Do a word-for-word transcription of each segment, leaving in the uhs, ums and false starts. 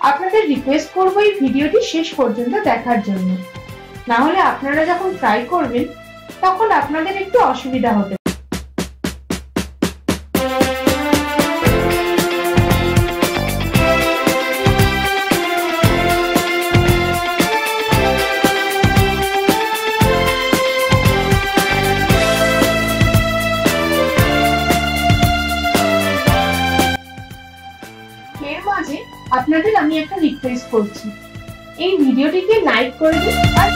আপনাদের রিকোয়েস্ট করব এই ভিডিওটি শেষ পর্যন্ত দেখার জন্য, না হলে আপনারা যখন ট্রাই করবেন তখন আপনাদের একটু অসুবিধা হতে পারে। এর মাঝে আপনাদের আমি একটা রিকোয়েস্ট করছি, এই ভিডিওটিকে লাইক করে দিন আর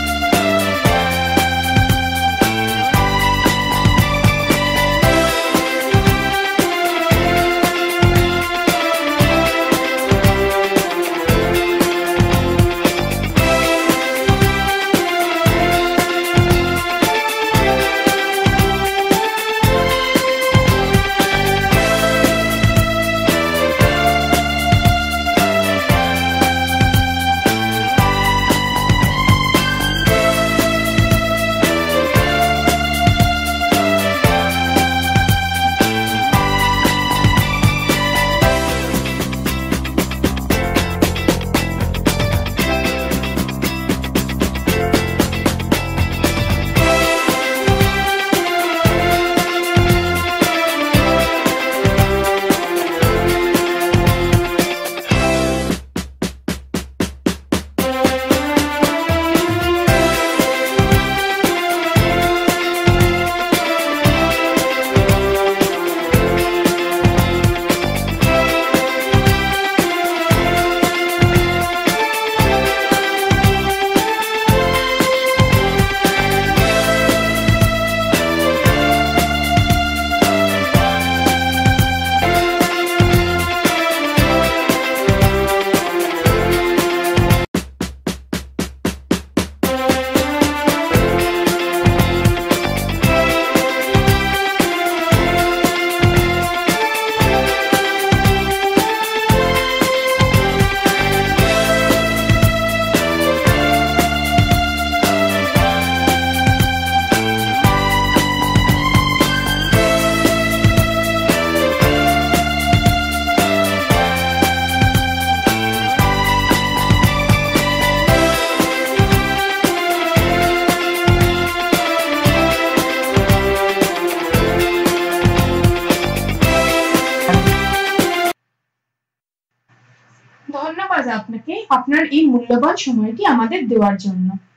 ধন্যবাদ আপনাকে আপনার এই মূল্যবান সময়টি আমাদের দেওয়ার জন্য।